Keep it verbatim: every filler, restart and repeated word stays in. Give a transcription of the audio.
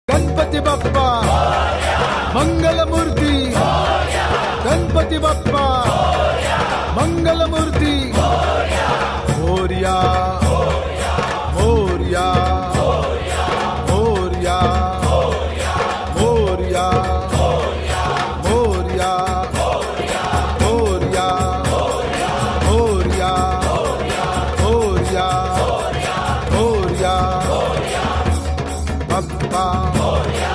Ganpati Bappa Mangalmurti, Ganpati Bappa Mangalmurti, Morya Morya Morya Morya Morya Morya Morya Morya Morya Bappa